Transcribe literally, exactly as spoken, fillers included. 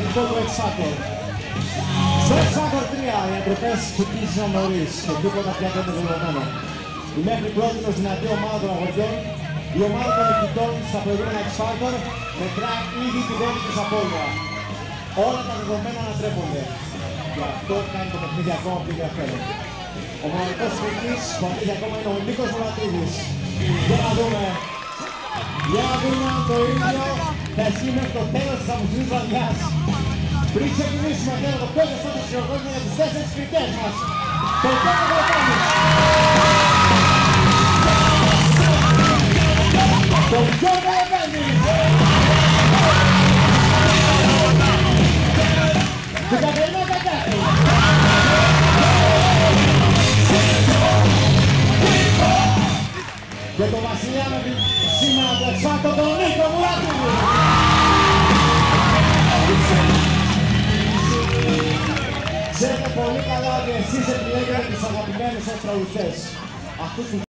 εξαιρετικό του X Factor. Στο X Factor τρία οι εντροπές χτυπήσαν νωρίς και τίποτα πια δεν είναι δεδομένο. Η μέχρι πρώτη δυνατή ομάδα των αγωγιών, η ομάδα των νικητών στα προηγούμενα X Factor, μετράει ήδη την πρώτη της απώλεια. Όλα τα δεδομένα ανατρέπονται. Και αυτό κάνει το παιχνίδι ακόμα πιο ενδιαφέρον. Ο μοναδικός νικητής που αρχίζει ακόμα είναι ο Νίκος Μωρατίδης. Για να δούμε. Για να δούμε αν το ίδιο θα ισχύει μέχρι το τέλος της αμυντικής βραδιάς. Πριν ξεκινήσουμε και το πέντε στο χειροκρότημα για τις τέσσερις κριτές μας. Το Γιώργο Βρετάνης. Το Γιώργο Βρετάνης. Την Κατερίνα Κακάκη. Και το βασιλιά με την σήμερα του X Factor, τον Νίκο Μουρατίδη. Ξέρετε πολύ καλά ότι εσείς επιλέγετε τους αγαπημένους σας τραγουδιστές. Αυτούς